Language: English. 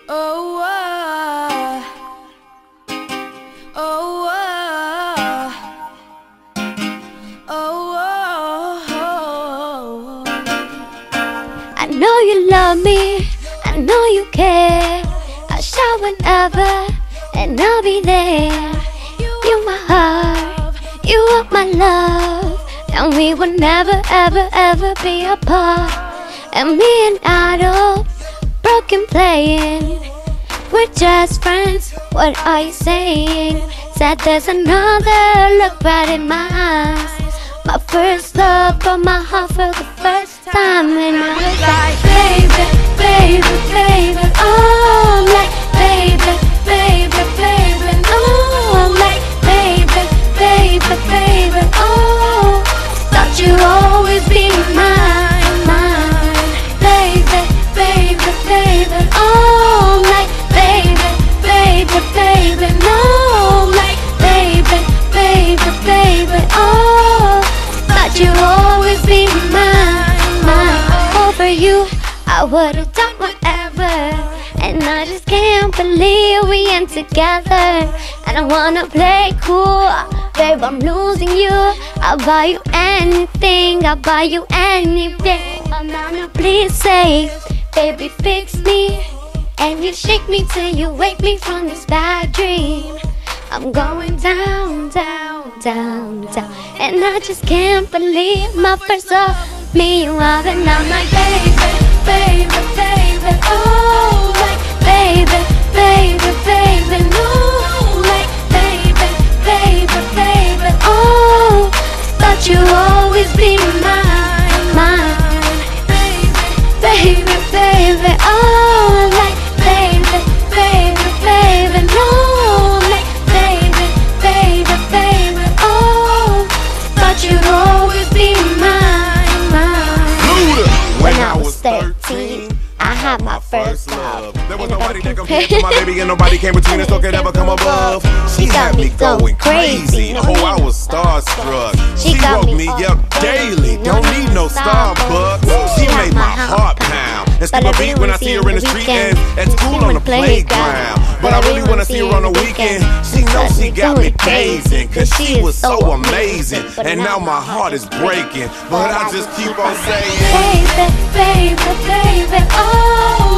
Oh, oh, oh, oh. I know you love me, I know you care. I'll shout whenever, and I'll be there. You my heart, you are my love, and we will never, ever, ever be apart. And me and Idol, broken playing, we're just friends, what are you saying? Said there's another, look right in my eyes. My first love, but my heart for the first time. And I was like, baby, baby, baby. Oh, I'm like, baby, baby, baby. Oh, I'm like, baby, baby, baby. Oh, thought you'd always be mine, mine. Baby, baby, baby. Oh, I'm like, baby, baby, baby. No, I'm like, baby, baby, baby. Oh, thought you'd always be mine, mine. Over you, I would've done whatever, and I just can't believe we ain't together. And I wanna play cool, babe, I'm losing you. I'll buy you anything, I'll buy you anything. Mama, please say, baby, fix me, and you shake me till you wake me from this bad dream. I'm going down, down, down, down, and I just can't believe my first love, me, you are, and I'm like, baby, baby, baby, oh, like, baby, baby, baby, no, like, baby, baby, baby, oh, thought you'd always be mine, mine, baby, baby, oh, like, baby, baby, baby, no, like, baby, baby, baby, oh, thought you'd always be mine, mine. When I was 13, I had my first love. There was nobody that compared to my baby, and nobody came between us, so could ever come above. She had me going crazy. Oh, I was starstruck. She woke me up daily. Don't need no Starbucks. She made my heart pound and skip a beat when I see her in the street and at school on the playground. But I really wanna see her on the weekend. She knows she got me dazing, cause she was so amazing. And now my heart is breaking, but I just keep on saying, baby, baby, baby, oh.